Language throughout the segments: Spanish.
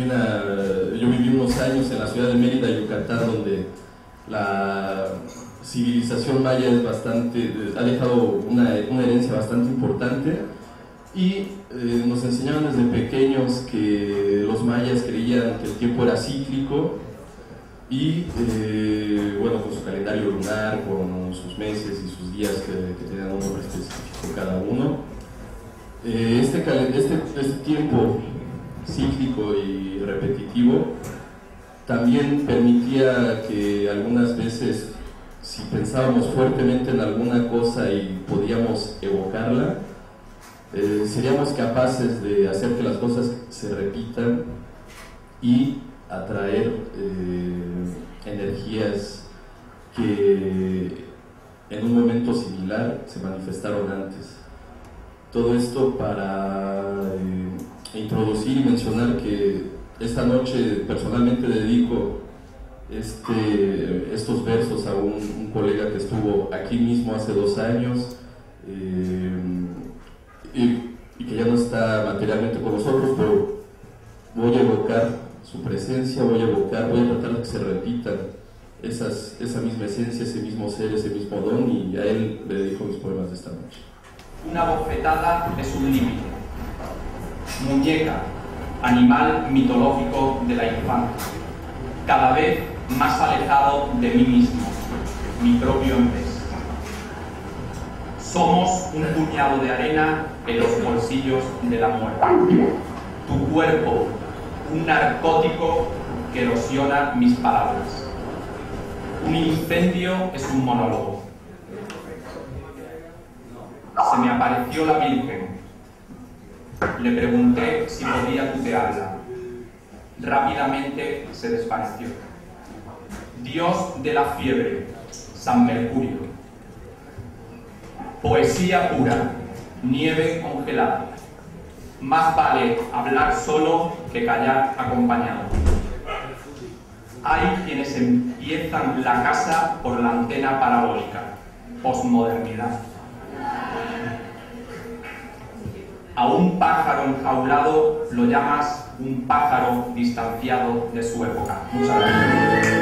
yo viví unos años en la ciudad de Mérida, Yucatán, donde la civilización maya ha dejado una herencia bastante importante, y nos enseñaban desde pequeños que los mayas creían que el tiempo era cíclico, y bueno, con su calendario lunar, con sus meses y sus días que tenían un nombre específico cada uno. Este tiempo cíclico y repetitivo también permitía que algunas veces, si pensábamos fuertemente en alguna cosa y podíamos evocarla, seríamos capaces de hacer que las cosas se repitan y atraer energías que en un momento similar se manifestaron antes. Todo esto para introducir y mencionar que esta noche personalmente dedico estos versos a un colega que estuvo aquí mismo hace 2 años y que ya no está materialmente con nosotros, pero voy a evocar su presencia, voy a tratar de que se repitan esa misma esencia, ese mismo ser, ese mismo don, y a él le dedico mis poemas de esta noche. Una bofetada es un límite. Muñeca, animal mitológico de la infancia, cada vez más alejado de mí mismo, mi propio en vez. Somos un puñado de arena en los bolsillos de la muerte. Tu cuerpo, un narcótico que erosiona mis palabras. Un incendio es un monólogo. Se me apareció la Virgen. Le pregunté si podía tutearla. Rápidamente se desvaneció. Dios de la fiebre, San Mercurio. Poesía pura, nieve congelada. Más vale hablar solo que callar acompañado. Hay quienes empiezan la casa por la antena parabólica. Posmodernidad. A un pájaro enjaulado lo llamas un pájaro distanciado de su época. Muchas gracias.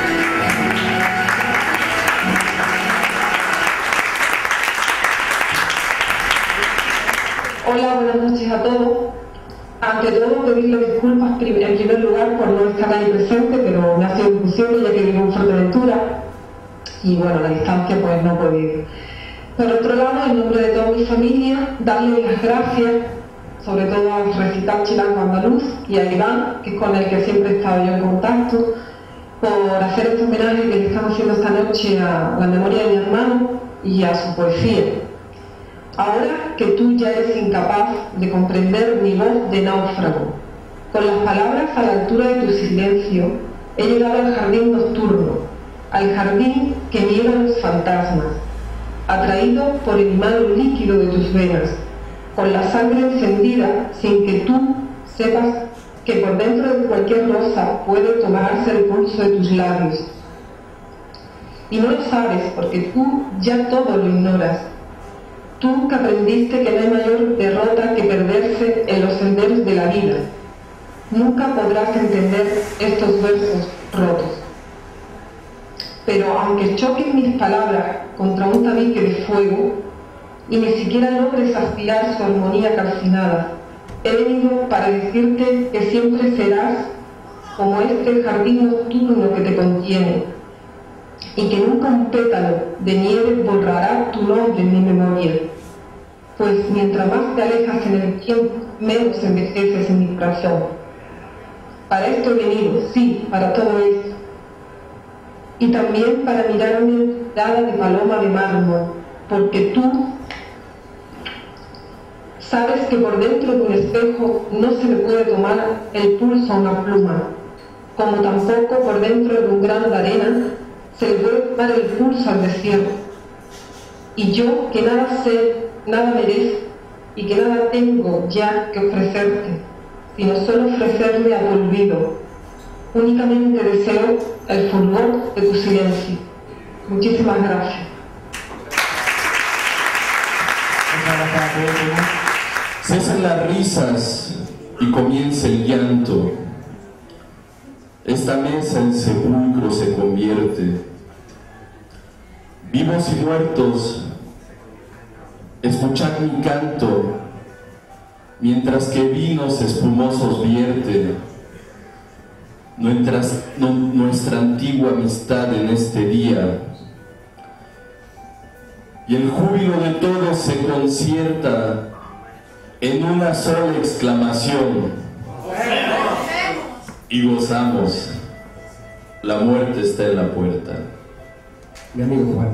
Hola, buenas noches a todos. Ante todo, pedirle disculpas en primer lugar por no estar ahí presente, pero me ha sido imposible ya que vivo en Fuerteventura y bueno, la distancia pues no he podido. Por otro lado, en nombre de toda mi familia, darle las gracias, sobre todo al Recital Chilango Andaluz y a Iván, que es con el que siempre he estado yo en contacto, por hacer este homenaje que le estamos haciendo esta noche a la memoria de mi hermano y a su poesía. Ahora que tú ya eres incapaz de comprender mi voz de náufrago, con las palabras a la altura de tu silencio, he llegado al jardín nocturno, al jardín que niega los fantasmas, atraído por el imán líquido de tus venas, con la sangre encendida sin que tú sepas que por dentro de cualquier rosa puede tomarse el pulso de tus labios. Y no lo sabes porque tú ya todo lo ignoras. Tú que aprendiste que no hay mayor derrota que perderse en los senderos de la vida. Nunca podrás entender estos versos rotos. Pero aunque choquen mis palabras contra un tabique de fuego y ni siquiera logres aspirar su armonía calcinada, he venido para decirte que siempre serás como este jardín nocturno que te contiene y que nunca un pétalo de nieve borrará tu nombre en mi memoria, pues mientras más te alejas en el tiempo, menos envejeces en mi corazón. Para esto he venido, sí, para todo esto. Y también para mirarme dada de paloma de mármol, porque tú sabes que por dentro de un espejo no se le puede tomar el pulso a una pluma, como tampoco por dentro de un grano de arena se le puede tomar el pulso al desierto. Y yo, que nada sé, nada merezco y que nada tengo ya que ofrecerte, sino solo ofrecerle a tu olvido, únicamente deseo el fulgor de tu silencio. Muchísimas gracias. Cesan las risas y comienza el llanto. esta mesa en sepulcro se convierte. Vivos y muertos, escuchad mi canto, mientras que vinos espumosos vierte nuestra antigua amistad en este día. Y el júbilo de todos se concierta en una sola exclamación. Y gozamos. La muerte está en la puerta. Mi amigo Juan.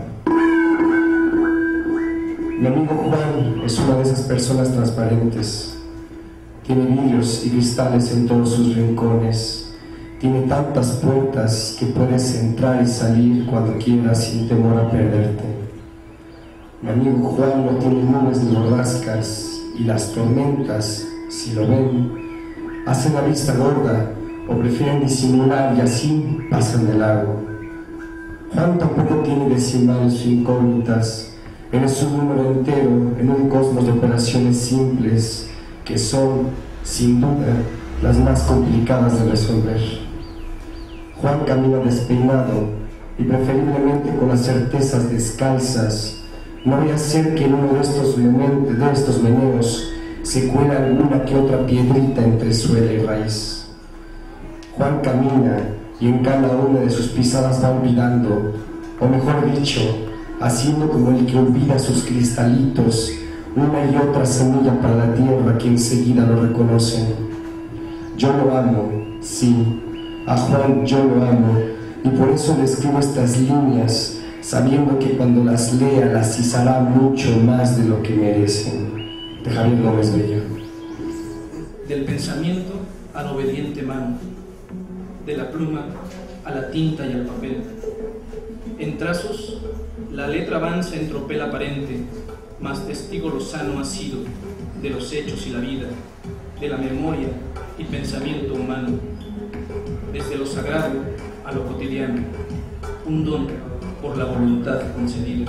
Mi amigo Juan es una de esas personas transparentes. Tiene vidrios y cristales en todos sus rincones. Tiene tantas puertas que puedes entrar y salir cuando quieras sin temor a perderte. Mi amigo Juan no tiene nubes ni borrascas, y las tormentas, si lo ven, hacen la vista gorda o prefieren disimular y así pasan de largo. Juan tampoco tiene decimales o incógnitas. Él es un número entero en un cosmos de operaciones simples que son, sin duda, las más complicadas de resolver. Juan camina despeinado y preferiblemente con las certezas descalzas. No voy a hacer que en uno de estos meneos se cuela alguna que otra piedrita entre suela y raíz. Juan camina y en cada una de sus pisadas va olvidando, o mejor dicho, haciendo como el que olvida sus cristalitos, una y otra semilla para la tierra que enseguida lo reconocen. Yo lo amo, sí, a Juan yo lo amo, y por eso le escribo estas líneas, sabiendo que cuando las lea las izará mucho más de lo que merecen. De Javier Gómez Bello. Del pensamiento a la obediente mano, de la pluma a la tinta y al papel. En trazos, la letra avanza en tropel aparente, mas testigo lozano ha sido de los hechos y la vida, de la memoria y pensamiento humano, desde lo sagrado a lo cotidiano, un don por la voluntad concedida.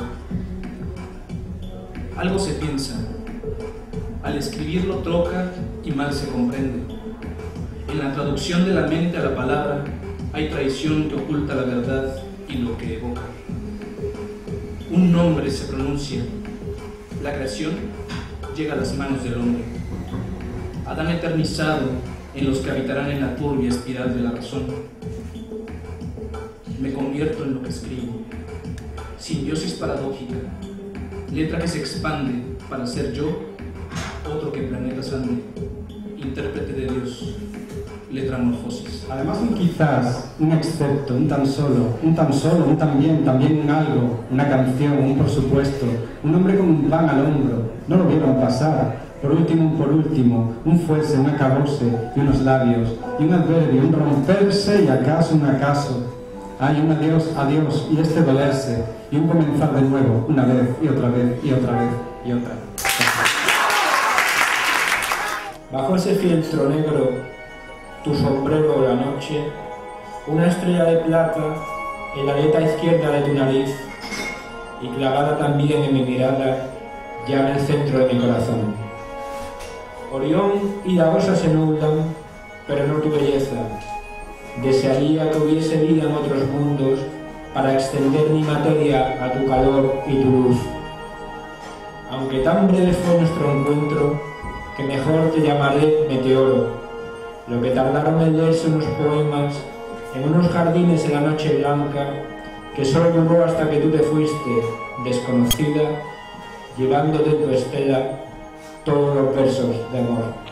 Algo se piensa, al escribirlo troca y mal se comprende. En la traducción de la mente a la palabra hay traición que oculta la verdad y lo que evoca. Un nombre se pronuncia, la creación llega a las manos del hombre. Adán eternizado en los que habitarán en la turbia espiral de la razón. Me convierto en lo que escribo, simbiosis paradójica, letra que se expande para ser yo, otro que planeta sangre, intérprete de Dios, letramorfosis. Además un quizás, un excepto, un tan solo, un también un algo, una canción, un por supuesto, un hombre con un pan al hombro, no lo vieron pasar. Por último, un fuese, un acabose y unos labios, y un adverbio, un romperse y acaso un acaso. Hay un adiós, adiós, y este dolerse, y un comenzar de nuevo, una vez, y otra vez, y otra vez, y otra. Bajo ese fieltro negro, tu sombrero la noche, una estrella de plata en la aleta izquierda de tu nariz, y clavada también en mi mirada, ya en el centro de mi corazón. Orión y la Osa se nublan, pero no tu belleza. Desearía que hubiese vida en otros mundos para extender mi materia a tu calor y tu luz. Aunque tan breve fue nuestro encuentro, que mejor te llamaré meteoro. Lo que tardaron en leerse unos poemas en unos jardines en la noche blanca, que solo duró hasta que tú te fuiste, desconocida, llevándote tu estela todos los versos de amor.